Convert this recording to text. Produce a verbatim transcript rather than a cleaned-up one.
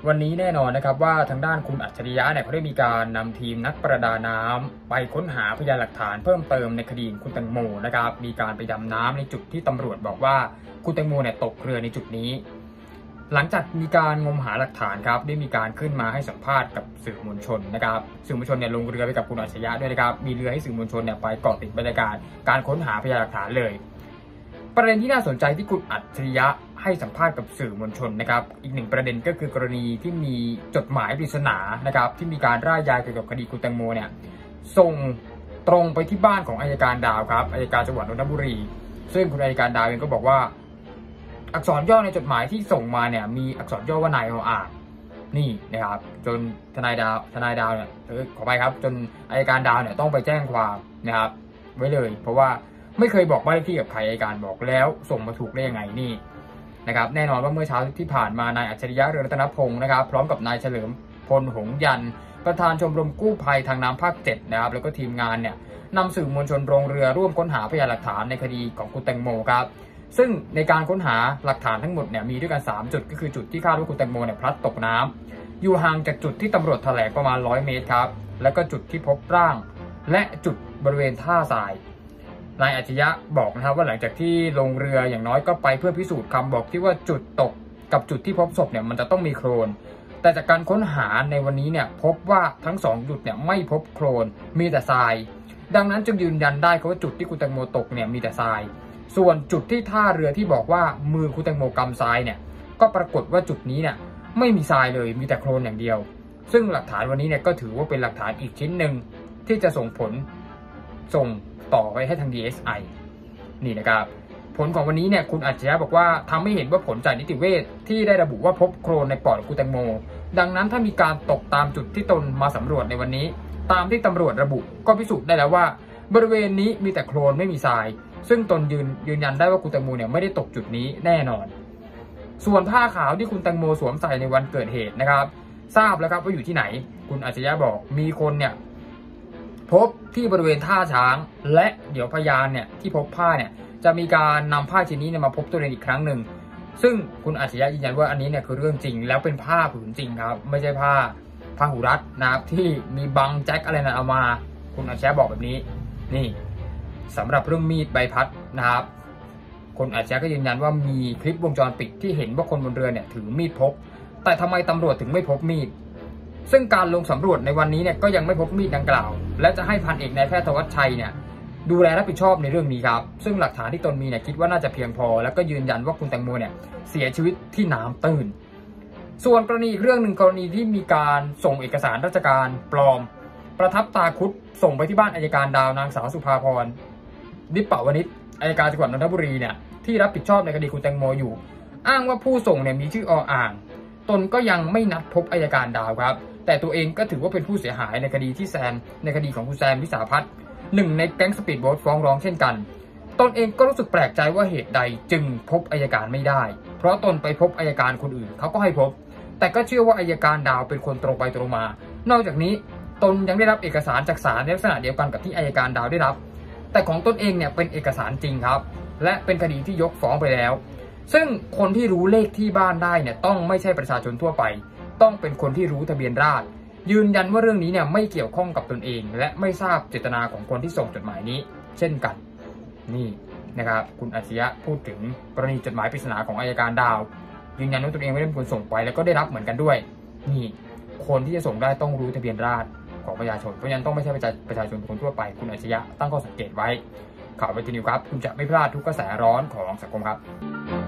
วันนี้แน่นอนนะครับว่าทางด้านคุณอัจฉริยะเนี่ยเขาได้มีการนำทีมนักประดาน้ำไปค้นหาพยานหลักฐานเพิ่มเติมในคดีคุณแตงโมนะครับมีการไปดำน้ำในจุดที่ตำรวจบอกว่าคุณแตงโมเนี่ยตกเรือในจุดนี้หลังจากมีการงมหาหลักฐานครับได้มีการขึ้นมาให้สัมภาษณ์กับสื่อมวลชนนะครับสื่อมวลชนเนี่ยลงเรือไปกับคุณอัจฉริยะด้วยนะครับมีเรือให้สื่อมวลชนเนี่ยไปเกาะติดบรรยากาศการค้นหาพยานหลักฐานเลยประเด็นที่น่าสนใจที่คุณอัจฉริยะให้สัมภาษณ์กับสื่อมวลชนนะครับอีกหนึ่งประเด็นก็คือกรณีที่มีจดหมายปริศนานะครับที่มีการร่ายยาวเกี่ยวกับคดีคุณแตงโมเนี่ยส่งตรงไปที่บ้านของอัยการดาวครับอัยการจังหวัดนนทบุรีซึ่งคุณอัยการดาวเองก็บอกว่าอักษรย่อในจดหมายที่ส่งมาเนี่ยมีอักษรย่อว่านายออ่างนี่นะครับจนทนายดาวทนายดาวเนี่ยขอไปครับจนอัยการดาวเนี่ยต้องไปแจ้งความนะครับไว้เลยเพราะว่าไม่เคยบอกบ้านเลขที่กับใครอัยการบอกแล้วส่งมาถูกได้ยังไงนี่นะครับแน่นอนว่าเมื่อเช้าที่ผ่านมานายอัจฉริยะ เรืองรัตนพงศ์นะครับพร้อมกับนายเฉลิมพลหงส์ยันต์ประธานชมรมกู้ภัยทางน้ำภาคเจ็ดนะครับแล้วก็ทีมงานเนี่ยนำสื่อมวลชนลงเรือร่วมค้นหาพยานหลักฐานในคดีของคุณแตงโมครับซึ่งในการค้นหาหลักฐานทั้งหมดเนี่ยมีด้วยกันสามจุดก็คือจุดที่คาดว่าคุณแตงโมเนี่ยพลัดตกน้ำอยู่ห่างจากจุดที่ตำรวจแถลงประมาณร้อยเมตรครับแล้วก็จุดที่พบร่างและจุดบริเวณท่าทรายนายอัจฉริยะบอกนะครับว่าหลังจากที่ลงเรืออย่างน้อยก็ไปเพื่อพิสูจน์คำบอกที่ว่าจุดตกกับจุดที่พบศพเนี่ยมันจะต้องมีโคลนแต่จากการค้นหาในวันนี้เนี่ยพบว่าทั้งสองจุดเนี่ยไม่พบโคลนมีแต่ทรายดังนั้นจึงยืนยันได้ว่าจุดที่คุณแตงโมตกเนี่ยมีแต่ทรายส่วนจุดที่ท่าเรือที่บอกว่ามือคุณแตงโมกำทรายเนี่ยก็ปรากฏว่าจุดนี้เนี่ยไม่มีทรายเลยมีแต่โคลนอย่างเดียวซึ่งหลักฐานวันนี้เนี่ยก็ถือว่าเป็นหลักฐานอีกชิ้นหนึ่งที่จะส่งผลส่งต่อไปให้ทาง ดี เอส ไอ นี่นะครับผลของวันนี้เนี่ยคุณอัจฉริยะบอกว่าทำให้เห็นว่าผลจากนิติเวชที่ได้ระบุว่าพบโคลนในปอดของคุณแตงโมดังนั้นถ้ามีการตกตามจุดที่ตนมาสำรวจในวันนี้ตามที่ตำรวจระบุก็พิสูจน์ได้แล้วว่าบริเวณนี้มีแต่โคลนไม่มีทรายซึ่งตนยืนยืนยันได้ว่าคุณแตงโมเนี่ยไม่ได้ตกจุดนี้แน่นอนส่วนผ้าขาวที่คุณแตงโมสวมใส่ในวันเกิดเหตุนะครับทราบแล้วครับว่าอยู่ที่ไหนคุณอัจฉริยะบอกมีคนเนี่ยพบที่บริเวณท่าช้างและเดี๋ยวพยานเนี่ยที่พบผ้าเนี่ยจะมีการนำผ้าชิ้นนี้มาพบตัวเองอีกครั้งหนึ่งซึ่งคุณอัจฉริยะยืนยันว่าอันนี้เนี่ยคือเรื่องจริงแล้วเป็นผ้าผืนจริงครับไม่ใช่ผ้าผ้าหูรัดนะครับที่มีบังแจ็คอะไรนะเอามาคุณอัจฉริยะบอกแบบนี้นี่สำหรับเรื่องมีดใบพัดนะครับคุณอัจฉริยะก็ยืนยันว่ามีคลิปวงจรปิดที่เห็นว่าคนบนเรือเนี่ยถือมีดพกแต่ทำไมตำรวจถึงไม่พบมีดซึ่งการลงสำรวจในวันนี้เนี่ยก็ยังไม่พบมีดดังกล่าวและจะให้พันเอกนายแพทย์ธวัชชัยเนี่ยดูแลรับผิดชอบในเรื่องนี้ครับซึ่งหลักฐานที่ตนมีเนี่ยคิดว่าน่าจะเพียงพอแล้วก็ยืนยันว่าคุณแตงโมเนี่ยเสียชีวิตที่น้ำตื้นส่วนกรณีอีกเรื่องหนึ่งกรณีที่มีการส่งเอกสารราชการปลอมประทับตาคุดส่งไปที่บ้านอัยการดาวนางสาวสุภาพรนิปปวณิชอัยการจังหวัดนนทบุรีเนี่ยที่รับผิดชอบในคดีคุณแตงโมอยู่อ้างว่าผู้ส่งเนี่ยมีชื่อออ่างตนก็ยังไม่นัดพบอัยการดาวครับแต่ตัวเองก็ถือว่าเป็นผู้เสียหายในคดีที่แซมในคดีของคุณแซมวิสาพัฒน์หนึ่งในแก๊งสปีดโบ๊ทฟ้องร้องเช่นกันตนเองก็รู้สึกแปลกใจว่าเหตุใดจึงพบอัยการไม่ได้เพราะตนไปพบอัยการคนอื่นเขาก็ให้พบแต่ก็เชื่อว่าอัยการดาวเป็นคนตรงไปตรงมานอกจากนี้ตนยังได้รับเอกสารจากศาลในลักษณะเดียวกันกับที่อัยการดาวได้รับแต่ของตนเองเนี่ยเป็นเอกสารจริงครับและเป็นคดีที่ยกฟ้องไปแล้วซึ่งคนที่รู้เลขที่บ้านได้เนี่ยต้องไม่ใช่ประชาชนทั่วไปต้องเป็นคนที่รู้ทะเบียนราษฎร์ยืนยันว่าเรื่องนี้เนี่ยไม่เกี่ยวข้องกับตนเองและไม่ทราบเจตนาของคนที่ส่งจดหมายนี้เช่นกันนี่นะครับคุณอัจฉริยะพูดถึงกรณีจดหมายปริศนาของอัยการดาวยืนยันว่าตนเองไม่ได้เป็นคนส่งไปแล้วก็ได้รับเหมือนกันด้วยนี่คนที่จะส่งได้ต้องรู้ทะเบียนราษฎร์ของประชาชนเพราะฉะนั้นต้องไม่ใช่ประชาชนคนทั่วไปคุณอัจฉริยะตั้งข้อสังเกตไว้ข่าวเวทีนิวครับคุณจะไม่พลาดทุกกระแสร้อนของสังคมครับ